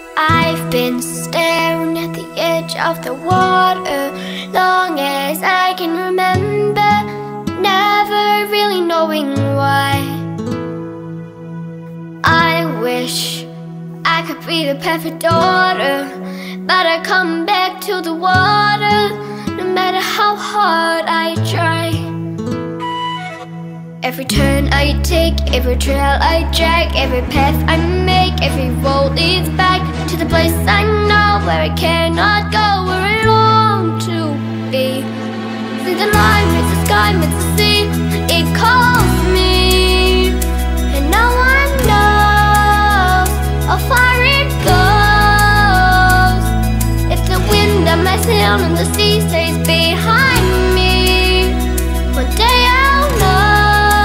I've been staring at the edge of the water long as I can remember, never really knowing why. I wish I could be the perfect daughter, but I come back to the water no matter how hard I try. Every turn I take, every trail I drag, every path I make, every road leads back to the place I know where I cannot go, where I long to be. See the line meets the sky, meets the sea, it calls me, and no one knows how far it goes. If the wind that my sail on the sea stays behind me, one day I'll know.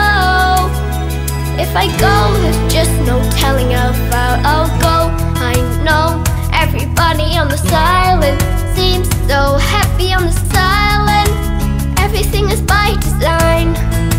If I go, there's just no telling how far I'll go. I know everybody on the island seems so happy on the island. Everything is by design.